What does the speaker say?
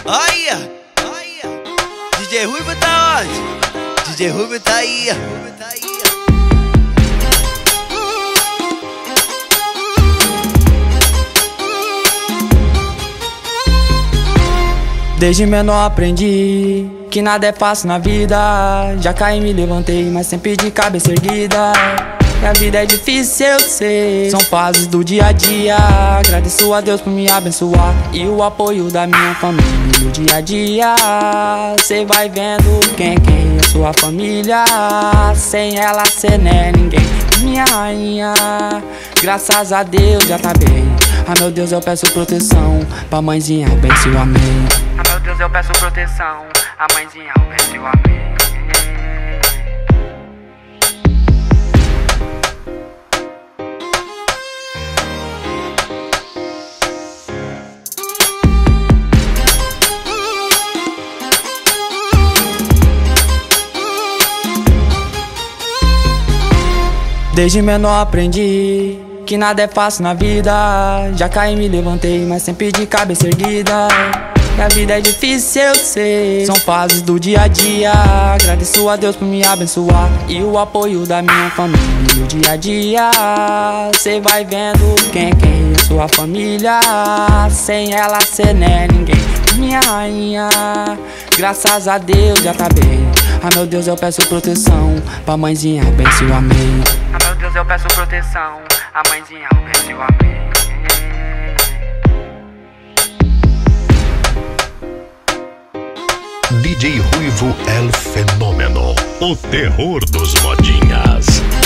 Olha, DJ Ruivo tá onde? DJ Ruivo tá aí. Desde menor aprendi que nada é fácil na vida. Já caí e me levantei, mas sempre de cabeça erguida. E a vida é difícil, eu sei, são fases do dia a dia. Agradeço a Deus por me abençoar e o apoio da minha família no dia a dia. Cê vai vendo quem é sua família. Sem ela cê não é ninguém. Minha rainha, graças a Deus já tá bem. Ah, meu Deus, eu peço proteção pra mãezinha, benção, amém. Ah, meu Deus, eu peço proteção, a mãezinha, benção, amém. Desde menor aprendi que nada é fácil na vida. Já caí e me levantei, mas sempre de cabeça erguida. E a vida é difícil, eu sei, são fases do dia a dia. Agradeço a Deus por me abençoar e o apoio da minha família no dia a dia. Cê vai vendo quem é sua família. Sem ela cê não é ninguém. Minha rainha, graças a Deus já tá bem. Ah, meu Deus, eu peço proteção pra mãezinha, benção, amém. Ah, meu Deus, eu peço proteção, a mãezinha, benção, amém. DJ Ruivo El Fenômeno, o terror dos modinhas.